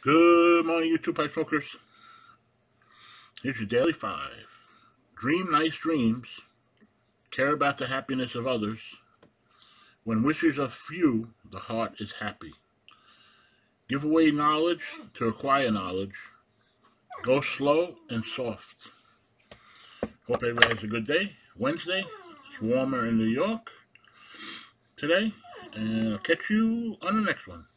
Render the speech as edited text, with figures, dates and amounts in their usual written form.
Good morning, YouTube pipe smokers. Here's your daily 5. Dream nice dreams. Care about the happiness of others. When wishes are few, the heart is happy. Give away knowledge to acquire knowledge. Go slow and soft. Hope everybody has a good day. Wednesday. It's warmer in New York today. And I'll catch you on the next one.